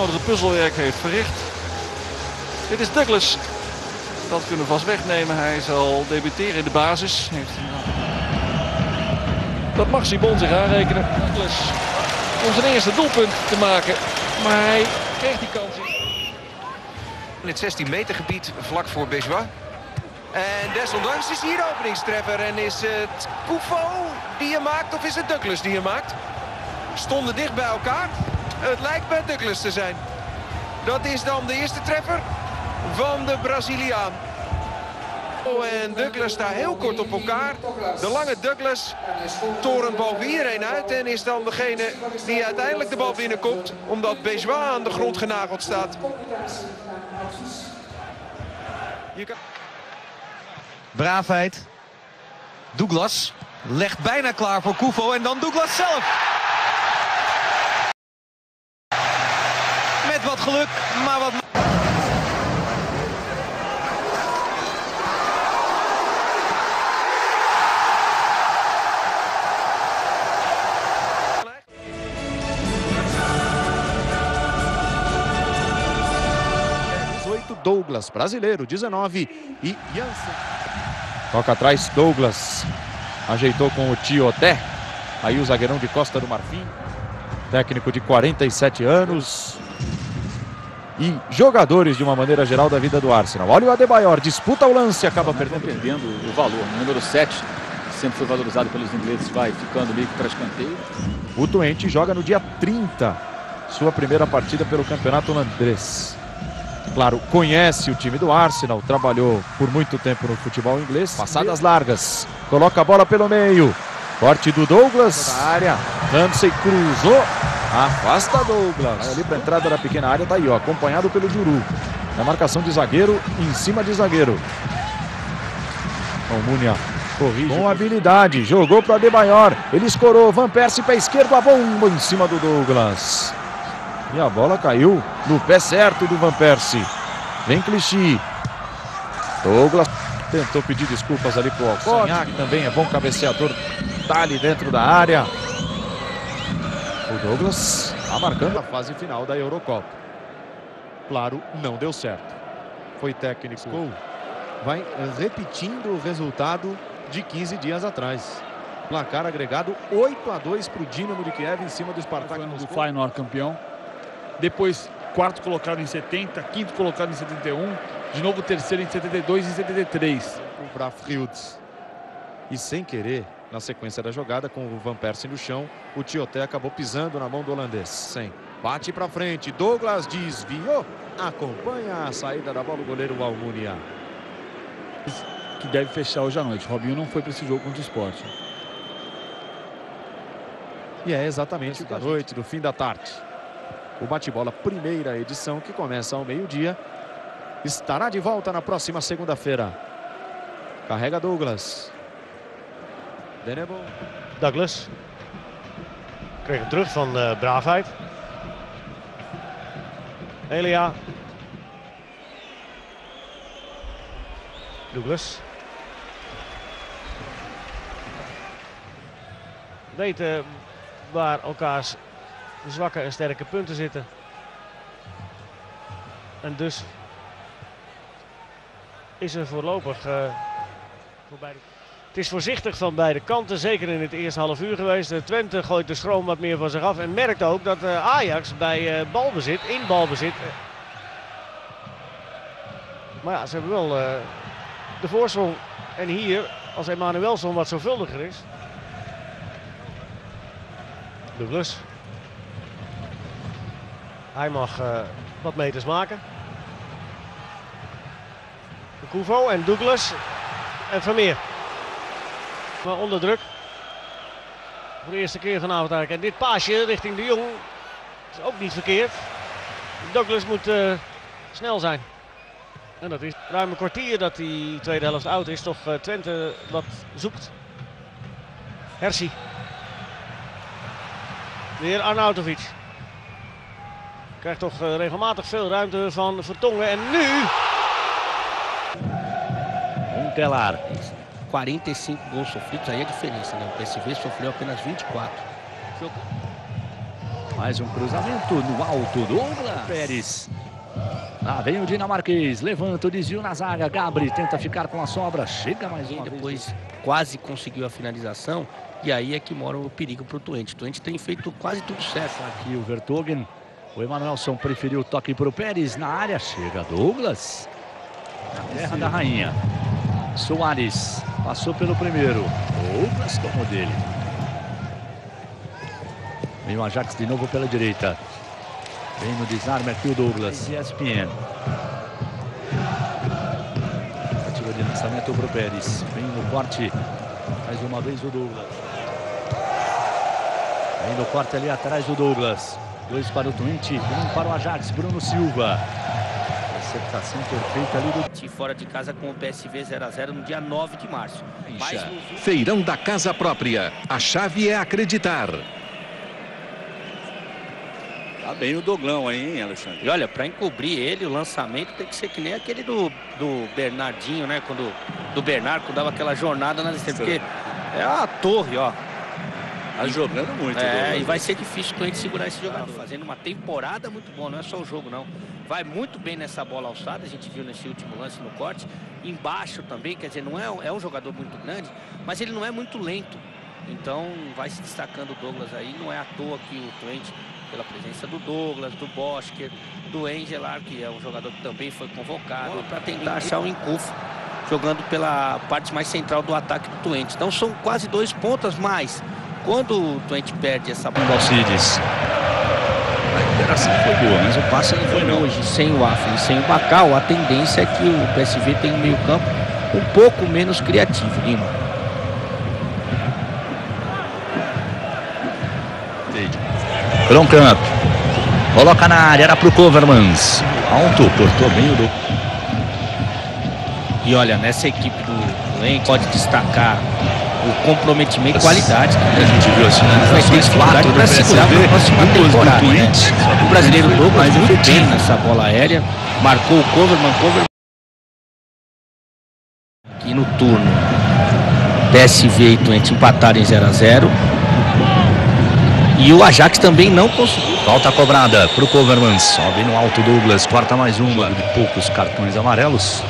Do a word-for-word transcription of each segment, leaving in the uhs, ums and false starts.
nodige puzzelwerk heeft verricht. Dit is Douglas. Dat kunnen we vast wegnemen. Hij zal debuteren in de basis. Heeft... Dat mag Sibon zich aanrekenen. Douglas om zijn eerste doelpunt te maken. Maar hij kreeg die kans. In het zestien meter gebied vlak voor Bejois. En desondanks is hier de openingstreffer. En is het Koufo die je maakt of is het Douglas die je maakt? Stonden dicht bij elkaar. Het lijkt bij Douglas te zijn. Dat is dan de eerste treffer van de Braziliaan. En Douglas staat heel kort op elkaar. De lange Douglas torent boven iedereen uit. En is dan degene die uiteindelijk de bal binnenkomt. Omdat Bejois aan de grond genageld staat. Je kan... Braafheid. Douglas legt bijna klaar voor Koufo en dan Douglas zelf. Met wat geluk, maar wat... Douglas, brasileiro, dezenove, e Jansen. Toca atrás, Douglas. Ajeitou com o Tioté. Aí o zagueirão de Costa do Marfim. Técnico de quarenta e sete anos. E jogadores, de uma maneira geral, da vida do Arsenal. Olha o Adebayor, disputa o lance, acaba perdendo. perdendo o valor. O número sete, que sempre foi valorizado pelos ingleses, vai ficando meio que para escanteio. O Twente joga no dia trinta. Sua primeira partida pelo campeonato holandês. Claro, conhece o time do Arsenal, trabalhou por muito tempo no futebol inglês. Passadas largas, coloca a bola pelo meio. Corte do Douglas. Na área, Ramsey cruzou. Afasta Douglas. Vai ali para a entrada da pequena área, tá aí, ó, acompanhado pelo Juru. Na marcação de zagueiro, em cima de zagueiro. Almunia corrige. Com habilidade, jogou para Adebayor. Ele escorou, Van Persie pé esquerdo, a bomba em cima do Douglas. E a bola caiu no pé certo do Van Persie. Vem Clichy. Douglas tentou pedir desculpas ali pro Alcock, que também é bom cabeceador. Tá ali dentro da área. O Douglas está marcando a fase final da Eurocopa. Claro, não deu certo. Foi técnico. Vai repetindo o resultado de quinze dias atrás. Placar agregado oito a dois para o Dinamo de Kiev em cima do Spartak. Do Feyenoord campeão. Depois quarto colocado em setenta, quinto colocado em setenta e um, de novo terceiro em setenta e dois e setenta e três. O Brafriud. E sem querer, na sequência da jogada, com o Van Persie no chão, o Tioté acabou pisando na mão do holandês. Sem. Bate para frente, Douglas desviou, acompanha a saída da bola o goleiro Almunia. Que deve fechar hoje à noite. Robinho não foi para esse jogo contra o Sport. E é exatamente da noite, do fim da tarde. O bate-bola, primeira edição, que começa ao meio-dia, estará de volta na próxima segunda-feira. Carrega Douglas. Denebo. Douglas. Kreeg hem terug van uh, Braafheid. Elia. Douglas. Weten waar elkaars zwakke en sterke punten zitten. En dus is er voorlopig uh, voor beide... Het is voorzichtig van beide kanten, zeker in het eerste half uur geweest. Uh, Twente gooit de schroom wat meer van zich af en merkt ook dat uh, Ajax bij uh, balbezit, in balbezit... Uh, maar ja, ze hebben wel uh, de voorsprong. En hier, als Emanuelsson wat zorgvuldiger is... Douglas. Hij mag uh, wat meters maken. Koufo en Douglas en Vermeer. Maar onder druk. Voor de eerste keer vanavond eigenlijk. En dit paasje richting de Jong is ook niet verkeerd. Douglas moet uh, snel zijn. En dat is ruim een kwartier dat die tweede helft oud is. Toch uh, Twente wat zoekt. Hersie. Weer Arnautovic. Krijgt toch uh, regelmatig veel ruimte van Vertongen. En nu... Um Telar. quarenta e cinco gols sofridos, aí é a diferença, né? O P S V sofreu apenas vinte e quatro. Mais um cruzamento no alto. Douglas Pérez. Lá vem o dinamarquês. Levanta o desvio na zaga. Gabri tenta ficar com a sobra. Chega mais uma E vez. depois quase conseguiu a finalização. E aí é que mora o perigo para o Twente. O Twente tem feito quase tudo certo. Aqui o Vertonghen. O Emanuelson preferiu o toque para o Pérez. Na área chega Douglas. Na terra da rainha. Soares. Passou pelo primeiro. Douglas tomou dele. Vem o Ajax de novo pela direita. Vem no desarme aqui o Douglas. E S P N. Tentativa de lançamento para o Pérez. Vem no corte. Mais uma vez o Douglas. Vem no corte ali atrás o Douglas. Dois para o Twente. Um para o Ajax. Bruno Silva. Acertação perfeita ali do... Fora de casa com o P S V zero a zero no dia nove de março. Mas no... Feirão da casa própria. A chave é acreditar. Tá bem o Doglão aí, hein, Alexandre? E olha, para encobrir ele, o lançamento tem que ser que nem aquele do, do Bernardinho, né? Quando, do Bernardo, quando dava aquela jornada nas estrelas. Porque é a torre, ó. Tá jogando muito. É, Douglas. e vai ser difícil a gente segurar esse jogador. Fazendo uma temporada muito boa, não é só o jogo, não. Vai muito bem nessa bola alçada, a gente viu nesse último lance no corte. Embaixo também, quer dizer, não é, é um jogador muito grande, mas ele não é muito lento. Então vai se destacando o Douglas aí. Não é à toa que o Twente, pela presença do Douglas, do Bosker, do Engelar, que é um jogador que também foi convocado, para tentar achar o encurso, jogando pela parte mais central do ataque do Twente. Então são quase dois pontas, mas quando o Twente perde essa bola... Alcides. A liberação foi boa, mas o passe não foi não. Hoje, sem o Afri e sem o Bacau, a tendência é que o P S V tem um meio campo um pouco menos criativo, Lima. Kronkamp. Coloca na área, era pro Kovermans. Alto, cortou bem o do. E olha, nessa equipe do Twente pode destacar o comprometimento e qualidade que a gente viu assim, né? vai ter dificuldade para segurar para a próxima temporada, né? O brasileiro Douglas muito bem nessa bola aérea, marcou o Koverman, Koverman aqui no turno. P S V e Twente empataram em zero a zero. E o Ajax também não conseguiu. Falta cobrada pro Kovermans. Sobe no alto Douglas, corta mais uma. De poucos cartões amarelos.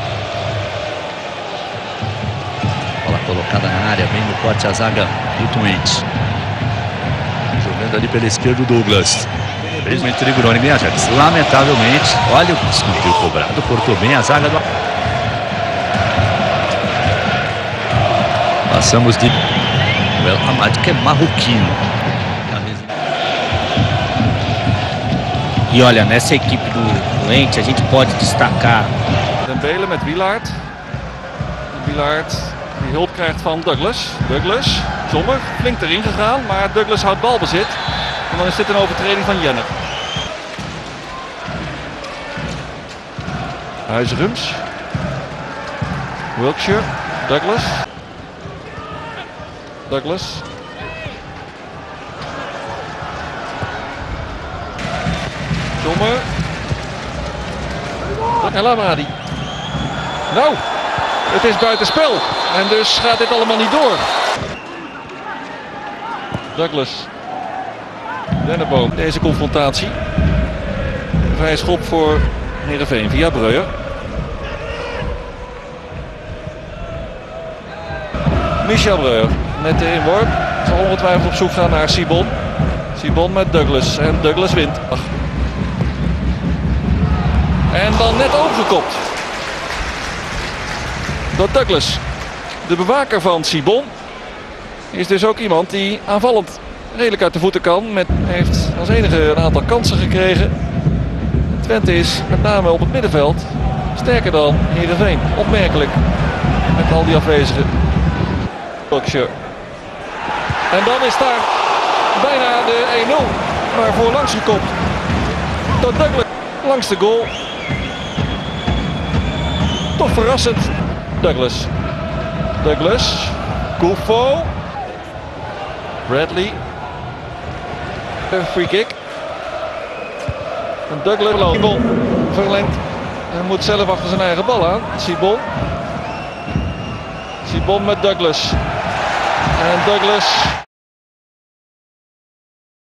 Bola colocada na área, vem no corte a zaga do Twente. Jogando ali pela esquerda o Douglas. Fez uma entre Groningen e Ajax. Lamentavelmente, olha o escanteio cobrado, cortou bem a zaga do... Passamos de... O El Hamad, que é marroquino. E olha, nessa equipe do Twente a gente pode destacar... Dembele met Wielaert. Wielaert die hulp krijgt van Douglas. Douglas, Sommer, flink erin gegaan, maar Douglas houdt balbezit. En dan is dit een overtreding van Jenner. Huisrums. Wilkshire. Douglas. Douglas. Sommer. El Amadi. Nou, het is buitenspel. En dus gaat dit allemaal niet door. Douglas. Denneboom. Deze confrontatie. Vrije schop voor Heerenveen via Breuer. Michel Breuer met de inworp. Zal ongetwijfeld op zoek gaan naar Sibon. Sibon met Douglas. En Douglas wint. En dan net overgekopt. Door Douglas. De bewaker van Sibon is dus ook iemand die aanvallend redelijk uit de voeten kan. Met, heeft als enige een aantal kansen gekregen. Twente is met name op het middenveld sterker dan Heerenveen. Opmerkelijk met al die afwezigen. Wilkshire. En dan is daar bijna de één nul. Maar voor langs gekopt door Douglas langs de goal. Toch verrassend. Douglas. Douglas. Kufo. Bradley. Een free kick. En Douglas Sibon verlengt. En moet zelf achter zijn eigen bal aan. Sibon. Sibon met Douglas. En Douglas